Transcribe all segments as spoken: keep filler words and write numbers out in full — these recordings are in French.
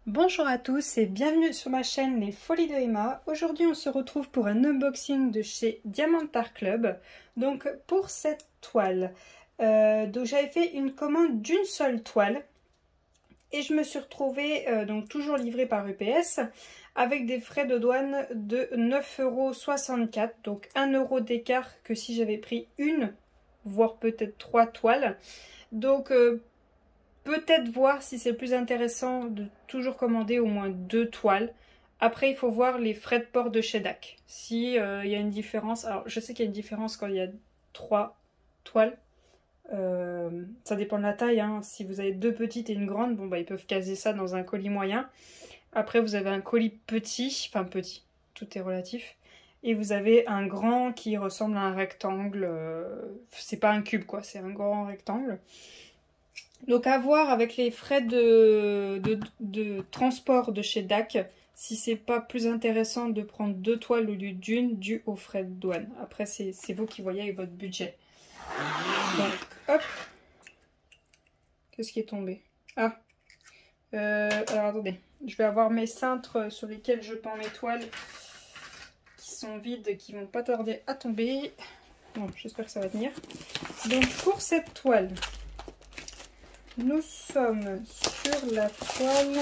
Bonjour à tous et bienvenue sur ma chaîne Les Folies de Emma. Aujourd'hui on se retrouve pour un unboxing de chez Diamant Art Club. Donc pour cette toile, euh, donc j'avais fait une commande d'une seule toile et je me suis retrouvée, euh, donc toujours livrée par U P S, avec des frais de douane de neuf euros soixante-quatre, donc un euro d'écart que si j'avais pris une, voire peut-être trois toiles. Donc euh, peut-être voir si c'est plus intéressant de toujours commander au moins deux toiles. Après, il faut voir les frais de port de chez D A C. Si euh, il y a une différence. Alors, je sais qu'il y a une différence quand il y a trois toiles. Euh, ça dépend de la taille. Hein. Si vous avez deux petites et une grande, bon bah ils peuvent caser ça dans un colis moyen. Après, vous avez un colis petit, enfin petit, tout est relatif. Et vous avez un grand qui ressemble à un rectangle. Euh, c'est pas un cube quoi, c'est un grand rectangle. Donc à voir avec les frais de, de, de transport de chez D A C, si c'est pas plus intéressant de prendre deux toiles au lieu d'une, dû aux frais de douane. Après c'est vous qui voyez avec votre budget. Donc hop. Qu'est-ce qui est tombé? Ah. Euh, alors attendez, je vais avoir mes cintres sur lesquels je pends mes toiles qui sont vides, qui vont pas tarder à tomber. Bon, j'espère que ça va tenir. Donc pour cette toile, nous sommes sur la toile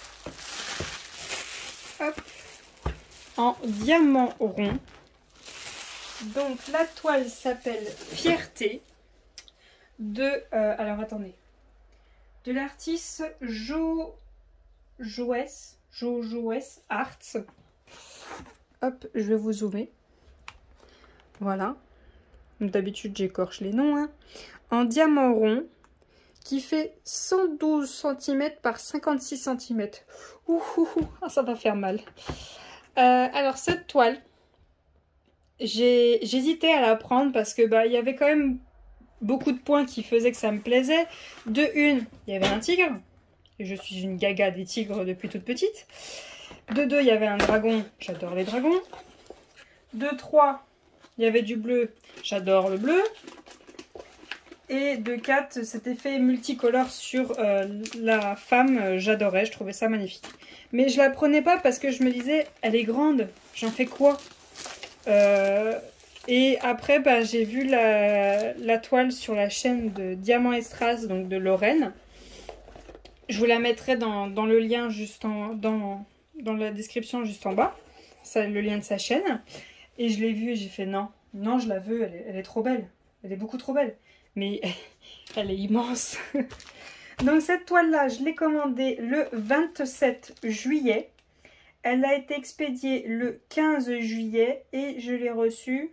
hop, en diamant rond. Donc la toile s'appelle Fierté de, euh, alors attendez, de l'artiste Jo Joes, Jo Joes Arts. Hop, je vais vous zoomer. Voilà. D'habitude j'écorche les noms. Hein. En diamant rond, qui fait cent douze centimètres par cinquante-six centimètres. Ouh, ouh, ouh, ça va faire mal. Euh, alors cette toile, j'hésitais à la prendre parce que bah il y avait quand même beaucoup de points qui faisaient que ça me plaisait. De une, il y avait un tigre. Et je suis une gaga des tigres depuis toute petite. De deux, il y avait un dragon. J'adore les dragons. De trois, il y avait du bleu. J'adore le bleu. Et de quatre, cet effet multicolore sur euh, la femme, euh, j'adorais, je trouvais ça magnifique. Mais je la prenais pas parce que je me disais, elle est grande, j'en fais quoi? euh, Et après, bah, j'ai vu la, la toile sur la chaîne de Diamant et Strass, donc de Lorraine. Je vous la mettrai dans, dans le lien juste en, dans, dans la description juste en bas, ça, le lien de sa chaîne. Et je l'ai vue et j'ai fait non, non, je la veux, elle est, elle est trop belle, elle est beaucoup trop belle. Mais elle est immense. Donc cette toile-là, je l'ai commandée le vingt-sept juillet. Elle a été expédiée le quinze juillet et je l'ai reçue...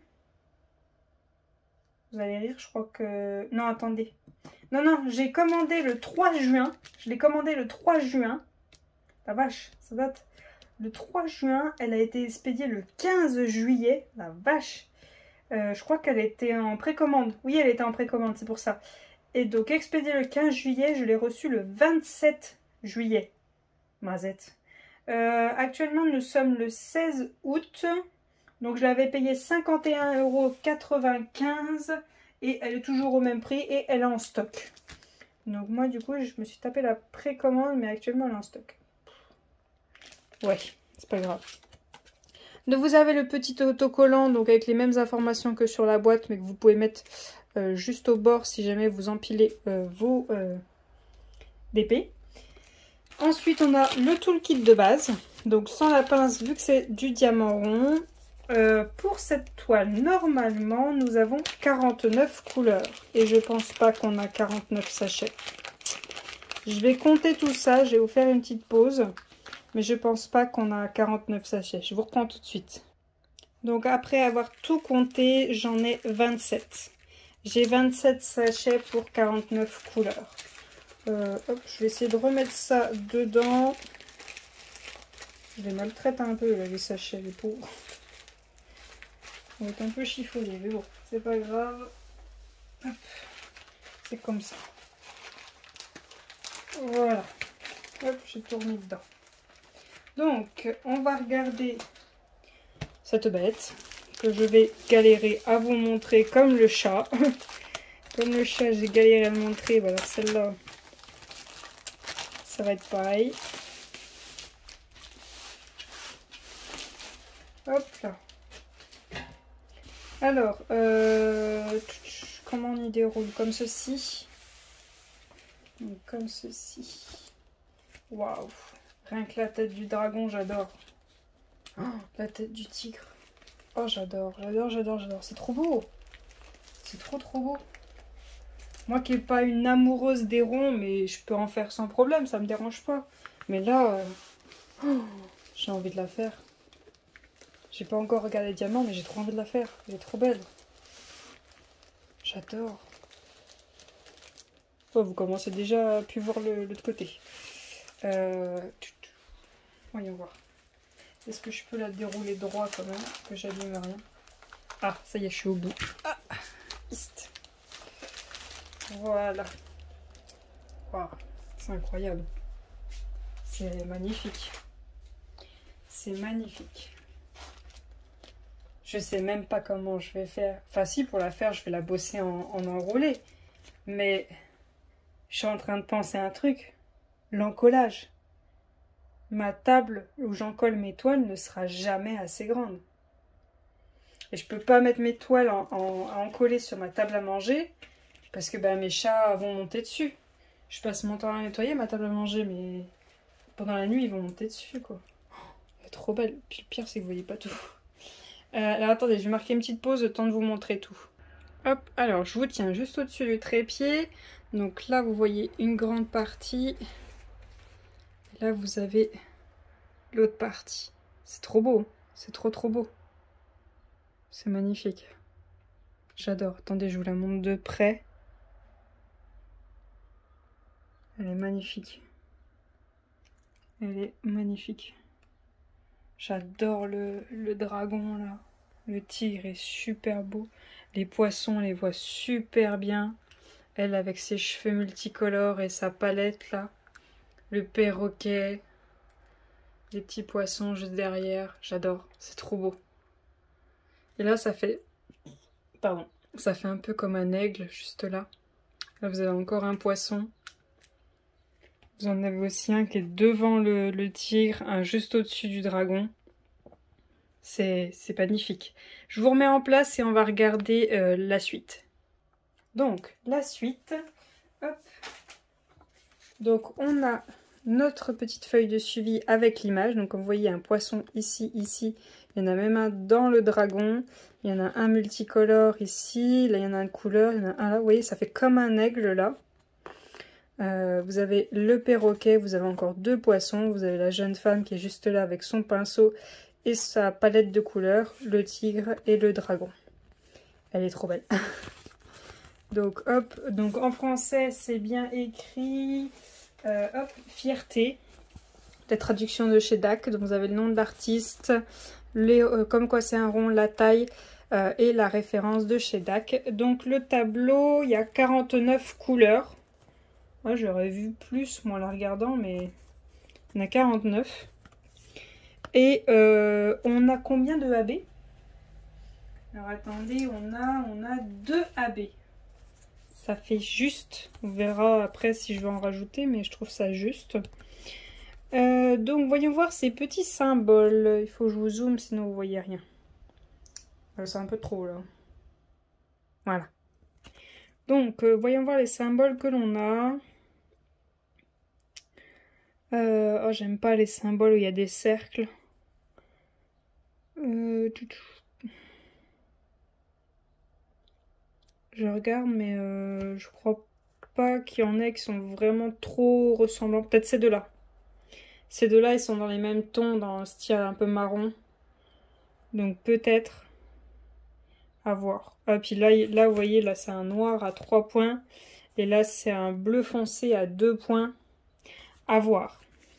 Vous allez rire, je crois que... Non, attendez. Non, non, j'ai commandé le trois juin. Je l'ai commandé le trois juin. La vache, ça date. Le trois juin, elle a été expédiée le quinze juillet. La vache. Euh, je crois qu'elle était en précommande. Oui, elle était en précommande, c'est pour ça. Et donc, expédiée le quinze juillet, je l'ai reçue le vingt-sept juillet. Mazette. Euh, actuellement, nous sommes le seize août. Donc, je l'avais payé cinquante et un euros quatre-vingt-quinze. Et elle est toujours au même prix et elle est en stock. Donc, moi, du coup, je me suis tapé la précommande, mais actuellement, elle est en stock. Ouais, c'est pas grave. Donc vous avez le petit autocollant donc avec les mêmes informations que sur la boîte, mais que vous pouvez mettre euh, juste au bord si jamais vous empilez euh, vos euh, D P. Ensuite on a le toolkit de base, donc sans la pince vu que c'est du diamant rond. Euh, pour cette toile, normalement nous avons quarante-neuf couleurs et je pense pas qu'on a quarante-neuf sachets. Je vais compter tout ça, je vais vous faire une petite pause. Mais je pense pas qu'on a quarante-neuf sachets. Je vous reprends tout de suite. Donc après avoir tout compté, j'en ai vingt-sept. J'ai vingt-sept sachets pour quarante-neuf couleurs. Euh, hop, je vais essayer de remettre ça dedans. Je les maltraite un peu là, les sachets, les pauvres. On va être un peu chiffonné, mais bon, c'est pas grave. C'est comme ça. Voilà. Hop, j'ai tout remis dedans. Donc, on va regarder cette bête que je vais galérer à vous montrer comme le chat. Comme le chat, j'ai galéré à le montrer. Bah alors celle-là, ça va être pareil. Hop là. Alors, euh, comment on y déroule? Comme ceci. Donc, comme ceci. Waouh. Rien que la tête du dragon, j'adore. Oh, la tête du tigre. Oh, j'adore, j'adore, j'adore, j'adore. C'est trop beau. C'est trop, trop beau. Moi qui n'ai pas une amoureuse des ronds, mais je peux en faire sans problème, ça me dérange pas. Mais là, euh... oh, j'ai envie de la faire. J'ai pas encore regardé Diamant, mais j'ai trop envie de la faire. Elle est trop belle. J'adore. Oh, vous commencez déjà à pu voir l'autre côté. Euh... Voyons voir. Est-ce que je peux la dérouler droit quand même, que j'abîme rien? Ah, ça y est, je suis au bout. Ah, Ist. Voilà. Wow, c'est incroyable. C'est magnifique. C'est magnifique. Je sais même pas comment je vais faire. Enfin si, pour la faire, je vais la bosser en, en enroulé. Mais je suis en train de penser à un truc. L'encollage. Ma table où j'encolle mes toiles ne sera jamais assez grande. Et je peux pas mettre mes toiles en, en, à encoller sur ma table à manger parce que ben, mes chats vont monter dessus. Je passe mon temps à nettoyer ma table à manger, mais pendant la nuit, ils vont monter dessus, quoi. Elle est trop belle. Puis le pire, c'est que vous voyez pas tout. Euh, alors attendez, je vais marquer une petite pause, le temps de vous montrer tout. Hop, alors je vous tiens juste au-dessus du trépied. Donc là, vous voyez une grande partie. Et là, vous avez l'autre partie. C'est trop beau. C'est trop trop beau. C'est magnifique. J'adore. Attendez, je vous la montre de près. Elle est magnifique. Elle est magnifique. J'adore le, le dragon là. Le tigre est super beau. Les poissons, on les voit super bien. Elle avec ses cheveux multicolores et sa palette là. Le perroquet. Les petits poissons juste derrière. J'adore. C'est trop beau. Et là, ça fait... Pardon. Ça fait un peu comme un aigle juste là. Là, vous avez encore un poisson. Vous en avez aussi un qui est devant le, le tigre, un juste au-dessus du dragon. C'est magnifique. Je vous remets en place et on va regarder euh, la suite. Donc, la suite. Hop. Donc, on a notre petite feuille de suivi avec l'image. Donc, comme vous voyez, un poisson ici, ici. Il y en a même un dans le dragon. Il y en a un multicolore ici. Là, il y en a un de couleur. Il y en a un là. Vous voyez, ça fait comme un aigle là. Euh, vous avez le perroquet, vous avez encore deux poissons, vous avez la jeune femme qui est juste là avec son pinceau et sa palette de couleurs, le tigre et le dragon. Elle est trop belle. Donc hop, donc en français c'est bien écrit, euh, hop, fierté, la traduction de chez D A C, donc vous avez le nom de l'artiste, euh, comme quoi c'est un rond, la taille euh, et la référence de chez D A C. Donc le tableau, il y a quarante-neuf couleurs. Moi, j'aurais vu plus, moi, en la regardant, mais il y en a quarante-neuf. Et euh, on a combien de A B? Alors, attendez, on a, on a deux A B. Ça fait juste. On verra après si je vais en rajouter, mais je trouve ça juste. Euh, donc, voyons voir ces petits symboles. Il faut que je vous zoome, sinon vous voyez rien. C'est un peu trop, là. Voilà. Donc, euh, voyons voir les symboles que l'on a. Euh, oh, j'aime pas les symboles où il y a des cercles. Euh, tout, tout. Je regarde, mais euh, je crois pas qu'il y en ait qui sont vraiment trop ressemblants. Peut-être ces deux-là. Ces deux-là, ils sont dans les mêmes tons, dans un style un peu marron. Donc peut-être à voir. Ah, puis là, là vous voyez, là c'est un noir à trois points. Et là, c'est un bleu foncé à deux points. À voir.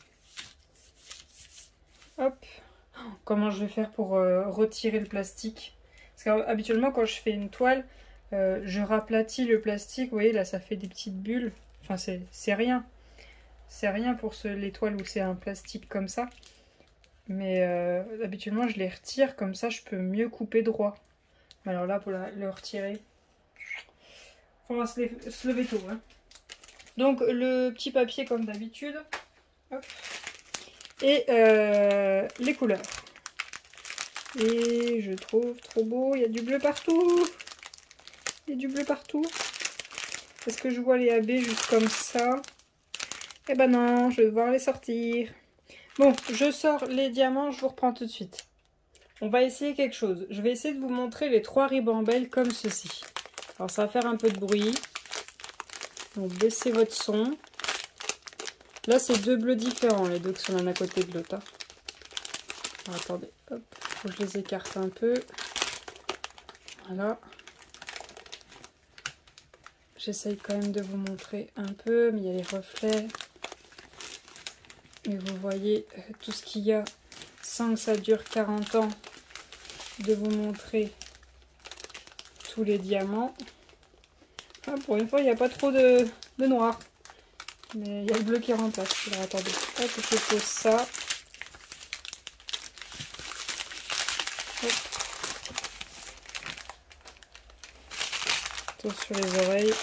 Hop. Comment je vais faire pour euh, retirer le plastique? Parce qu'habituellement, quand je fais une toile, euh, je raplatis le plastique. Vous voyez, là, ça fait des petites bulles. Enfin, c'est rien. C'est rien pour ce, les toiles où c'est un plastique comme ça. Mais euh, habituellement, je les retire. Comme ça, je peux mieux couper droit. Alors là, pour la, le retirer, il faudra se, se lever tôt. Hein. Donc, le petit papier comme d'habitude. Et euh, les couleurs. Et je trouve trop beau. Il y a du bleu partout. Il y a du bleu partout. Est-ce que je vois les A B juste comme ça? Eh ben non, je vais devoir les sortir. Bon, je sors les diamants, je vous reprends tout de suite. On va essayer quelque chose. Je vais essayer de vous montrer les trois ribambelles comme ceci. Alors ça va faire un peu de bruit. Donc baissez votre son. Là c'est deux bleus différents, les deux qui sont l'un à côté de l'autre. Alors, attendez, hop, faut que je les écarte un peu. Voilà. J'essaye quand même de vous montrer un peu, mais il y a les reflets. Et vous voyez euh, tout ce qu'il y a sans que ça dure quarante ans. De vous montrer tous les diamants. Ah, pour une fois, il n'y a pas trop de, de noir. Mais il y a le bleu qui remplace. Alors attendez, hop, je pose ça. Hop. Tout sur les oreilles.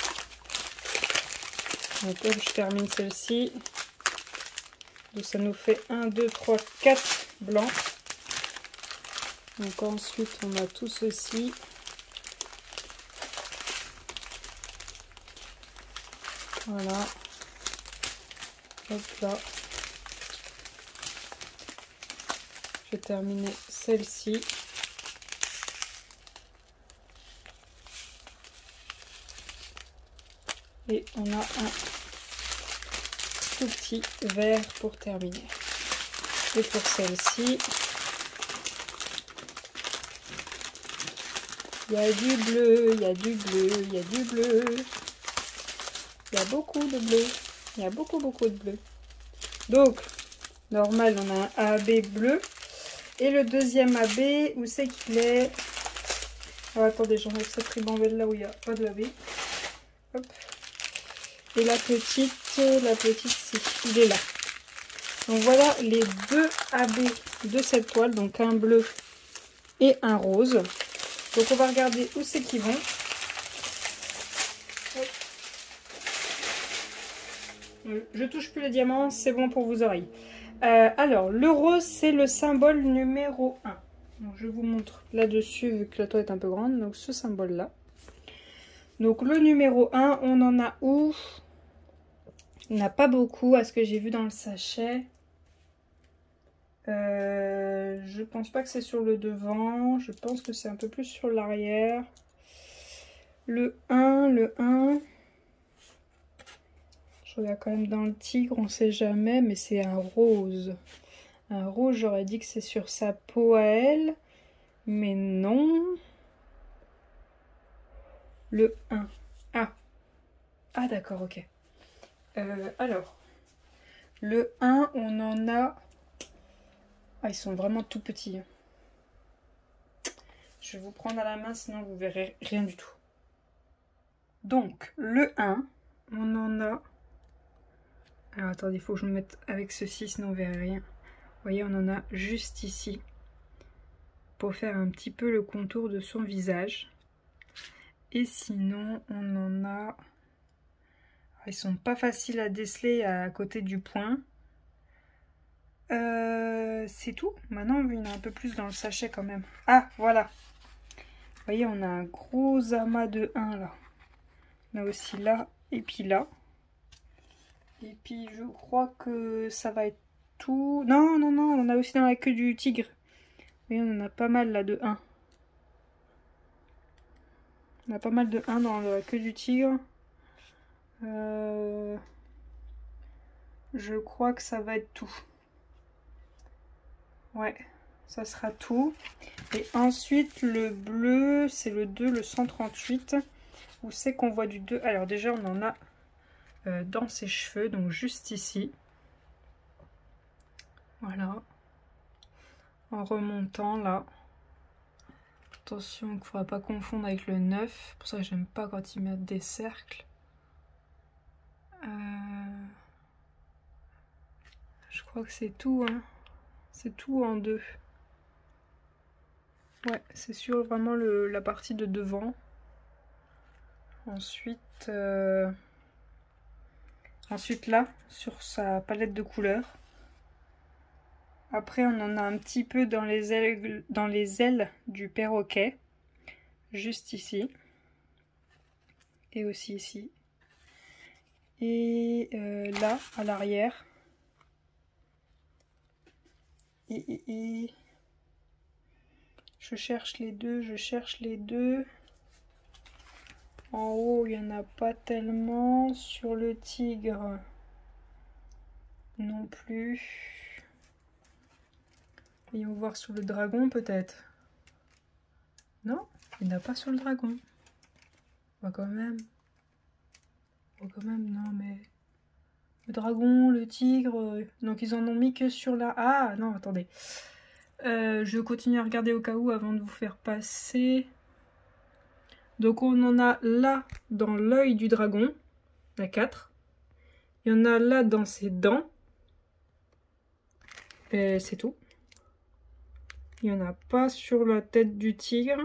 Donc hop, je termine celle-ci. Donc ça nous fait un, deux, trois, quatre blancs. Donc ensuite on a tout ceci. Voilà. Hop là. Je vais terminer celle-ci. Et on a un tout petit vert pour terminer. Et pour celle-ci, il y a du bleu, il y a du bleu, il y a du bleu. Il y a beaucoup de bleu. Il y a beaucoup, beaucoup de bleu. Donc, normal, on a un A B bleu. Et le deuxième A B, où c'est qu'il est? Alors, attendez, j'enlève cette ribambelle là où il n'y a pas de A B. Hop. Et la petite, la petite, si, il est là. Donc voilà les deux A B de cette toile, donc un bleu et un rose. Donc on va regarder où c'est qu'ils vont. Hop. Je touche plus les diamants, c'est bon pour vos oreilles. Euh, alors, le rose, c'est le symbole numéro un. Donc, je vous montre là-dessus, vu que la toile est un peu grande. Donc, ce symbole-là. Donc, le numéro un, on en a où? Il n'y en a pas beaucoup, à ce que j'ai vu dans le sachet. Euh, je pense pas que c'est sur le devant. Je pense que c'est un peu plus sur l'arrière. Le un, le un... Je regarde quand même dans le tigre, on sait jamais, mais c'est un rose. Un rose, j'aurais dit que c'est sur sa peau à elle, mais non. Le un. Ah. Ah d'accord, ok. Euh, alors, le un, on en a... Ah, ils sont vraiment tout petits. Je vais vous prendre à la main, sinon vous verrez rien du tout. Donc, le un, on en a... Alors, attendez, il faut que je me mette avec ceci, sinon vous verrez rien. Vous voyez, on en a juste ici. Pour faire un petit peu le contour de son visage. Et sinon, on en a... Ils sont pas faciles à déceler à côté du point. Euh, c'est tout. Maintenant, il y en a un peu plus dans le sachet quand même. Ah, voilà. Vous voyez, on a un gros amas de un là. On a aussi là et puis là. Et puis, je crois que ça va être tout. Non, non, non, on a aussi dans la queue du tigre. Vous voyez, on en a pas mal là de un. On a pas mal de un dans la queue du tigre. Euh, je crois que ça va être tout. Ouais, ça sera tout. Et ensuite, le bleu, c'est le deux, le cent trente-huit. Où c'est qu'on voit du deux? Alors déjà, on en a euh, dans ses cheveux, donc juste ici. Voilà. En remontant là. Attention, il ne faudra pas confondre avec le neuf. C'est pour ça que j'aime pas quand ils mettent des cercles. Euh... Je crois que c'est tout, hein. C'est tout en deux. Ouais, c'est sur vraiment le, la partie de devant. Ensuite, euh... ensuite là, sur sa palette de couleurs. Après, on en a un petit peu dans les ailes, dans les ailes du perroquet. Juste ici. Et aussi ici. Et euh, là, à l'arrière. Et, et, et... Je cherche les deux, je cherche les deux. En haut, il n'y en a pas tellement. Sur le tigre, non plus. Voyons voir sur le dragon, peut-être. Non, il n'y en a pas sur le dragon. Bah, quand même. Bah, quand même, non, mais... Le dragon, le tigre... Donc, ils en ont mis que sur la... Ah, non, attendez. Euh, je continue à regarder au cas où avant de vous faire passer. Donc on en a là dans l'œil du dragon, il y en a quatre. Il y en a là dans ses dents. Et c'est tout. Il n'y en a pas sur la tête du tigre.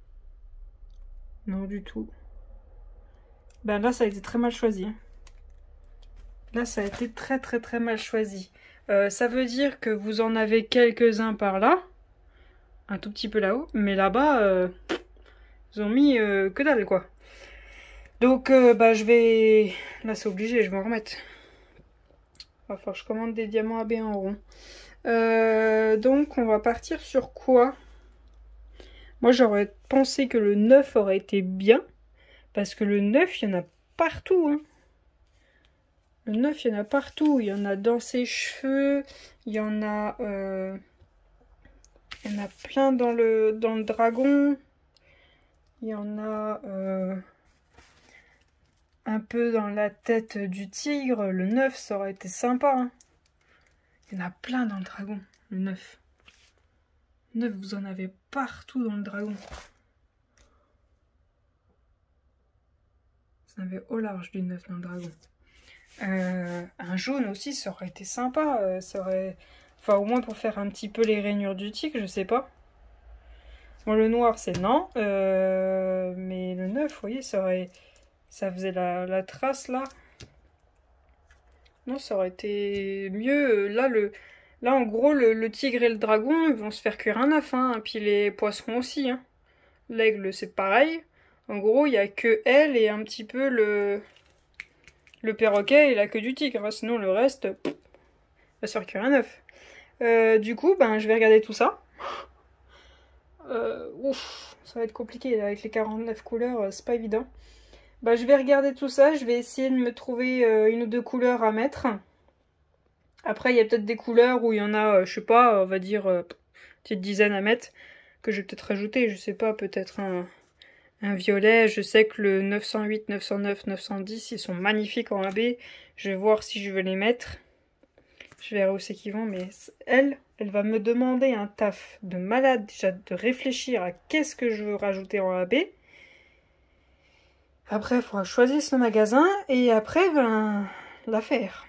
Non du tout. Ben là ça a été très mal choisi. Là ça a été très très très mal choisi. Euh, ça veut dire que vous en avez quelques-uns par là. Un tout petit peu là-haut. Mais là-bas, euh, ils ont mis euh, que dalle quoi. Donc euh, bah je vais... Là c'est obligé, je vais en remettre. Il va falloir que je commande des diamants A B en rond. Euh, donc on va partir sur quoi? Moi j'aurais pensé que le neuf aurait été bien. Parce que le neuf, il y en a partout. Hein. Le neuf, il y en a partout. Il y en a dans ses cheveux. Il y en a... Euh, il y en a plein dans le, dans le dragon. Il y en a... Euh, un peu dans la tête du tigre. Le neuf, ça aurait été sympa. Hein. Il y en a plein dans le dragon. Le neuf. Le neuf, vous en avez partout dans le dragon. Vous en avez au large du neuf dans le dragon. Euh, un jaune aussi, ça aurait été sympa. Euh, ça aurait... Enfin, au moins pour faire un petit peu les rainures du tigre, je sais pas. Bon, le noir, c'est non. Euh, mais le neuf, vous voyez, ça aurait... Ça faisait la, la trace, là. Non, ça aurait été mieux. Là, le... Là en gros, le, le tigre et le dragon, ils vont se faire cuire un œuf. Hein. Puis les poissons aussi. Hein. L'aigle, c'est pareil. En gros, il n'y a que elle et un petit peu le... Le perroquet et la queue du tigre. Sinon, le reste, pff, va se faire cuire un œuf. Euh, du coup, ben, je vais regarder tout ça. Euh, ouf, ça va être compliqué là, avec les quarante-neuf couleurs, c'est pas évident. Bah, je vais regarder tout ça, je vais essayer de me trouver euh, une ou deux couleurs à mettre. Après, il y a peut-être des couleurs où il y en a, euh, je sais pas, on va dire, euh, petite dizaine à mettre, que je vais peut-être rajouter, je sais pas, peut-être un, un violet. Je sais que le neuf cent huit, neuf cent neuf, neuf cent dix, ils sont magnifiques en A B. Je vais voir si je veux les mettre. Je verrai où c'est qu'ils vont, mais elle, elle va me demander un taf de malade, déjà de réfléchir à qu'est-ce que je veux rajouter en A B. Après, il faudra choisir ce magasin et après, ben, la faire.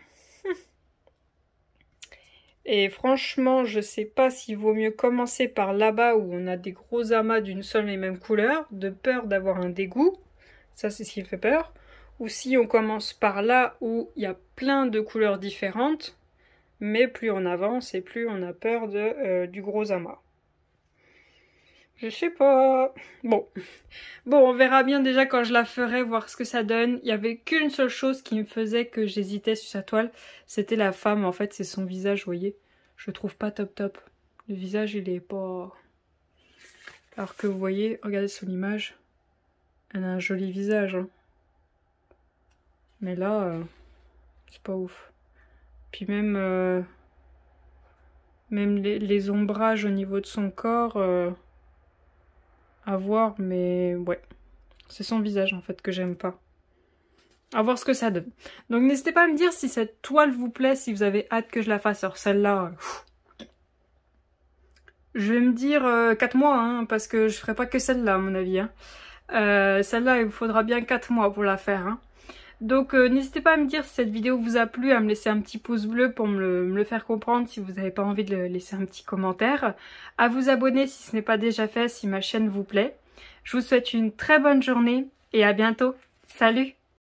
Et franchement, je sais pas s'il vaut mieux commencer par là-bas où on a des gros amas d'une seule et même couleur, de peur d'avoir un dégoût. Ça, c'est ce qui me fait peur. Ou si on commence par là où il y a plein de couleurs différentes, mais plus on avance et plus on a peur de, euh, du gros amas. Je sais pas. Bon. Bon, on verra bien déjà quand je la ferai, voir ce que ça donne. Il n'y avait qu'une seule chose qui me faisait que j'hésitais sur sa toile. C'était la femme, en fait, c'est son visage, vous voyez. Je le trouve pas top top. Le visage, il est pas... Alors que vous voyez, regardez son image. Elle a un joli visage. Hein. Mais là, euh, c'est pas ouf. Puis même... Euh, même les, les ombrages au niveau de son corps... Euh, à voir, mais ouais, c'est son visage en fait que j'aime pas. À voir ce que ça donne. Donc n'hésitez pas à me dire si cette toile vous plaît, si vous avez hâte que je la fasse. Alors celle-là, je vais me dire euh, quatre mois, hein, parce que je ferai pas que celle-là à mon avis. Hein. Euh, celle-là, il vous faudra bien quatre mois pour la faire. Hein. Donc euh, n'hésitez pas à me dire si cette vidéo vous a plu, à me laisser un petit pouce bleu pour me le, me le faire comprendre si vous n'avez pas envie de laisser un petit commentaire. À vous abonner si ce n'est pas déjà fait, si ma chaîne vous plaît. Je vous souhaite une très bonne journée et à bientôt. Salut!